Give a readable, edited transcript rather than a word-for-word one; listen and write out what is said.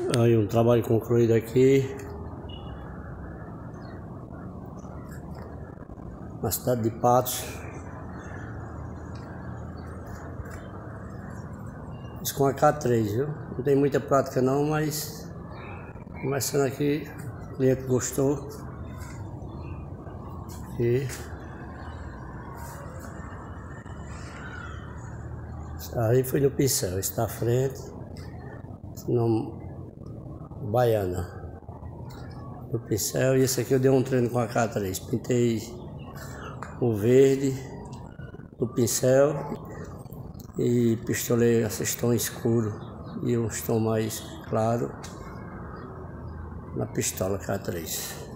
Aí um trabalho concluído aqui na cidade de Patos. Isso com a K3, viu? Não tem muita prática não, mas começando aqui, o cliente gostou. E aí foi no pincel, está à frente, no Baiana. No pincel, e esse aqui eu dei um treino com a K3. Pintei o verde do pincel e pistolei esses tons escuros e uns tons mais claros na pistola K3.